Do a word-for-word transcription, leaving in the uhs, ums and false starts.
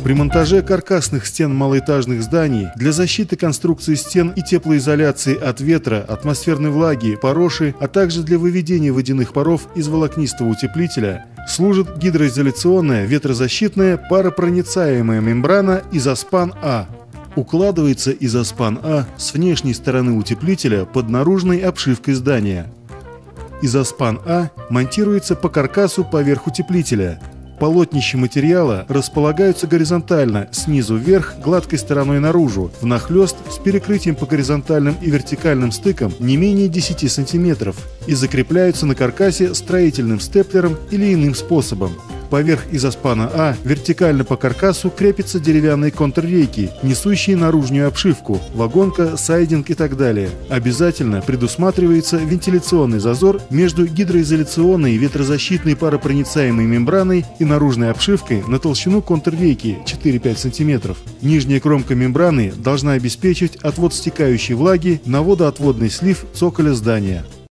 При монтаже каркасных стен малоэтажных зданий для защиты конструкции стен и теплоизоляции от ветра, атмосферной влаги, пороши, а также для выведения водяных паров из волокнистого утеплителя служит гидроизоляционная ветрозащитная паропроницаемая мембрана Изоспан-А. Укладывается Изоспан-А с внешней стороны утеплителя под наружной обшивкой здания. Изоспан-А монтируется по каркасу поверх утеплителя. Полотнища материала располагаются горизонтально, снизу вверх, гладкой стороной наружу, внахлёст с перекрытием по горизонтальным и вертикальным стыкам не менее десяти сантиметров и закрепляются на каркасе строительным степлером или иным способом. Поверх изоспана А вертикально по каркасу крепятся деревянные контррейки, несущие наружную обшивку, вагонка, сайдинг и так далее. Обязательно предусматривается вентиляционный зазор между гидроизоляционной ветрозащитной паропроницаемой мембраной и наружной обшивкой на толщину контррейки четыре-пять сантиметров. Нижняя кромка мембраны должна обеспечить отвод стекающей влаги на водоотводный слив цоколя здания.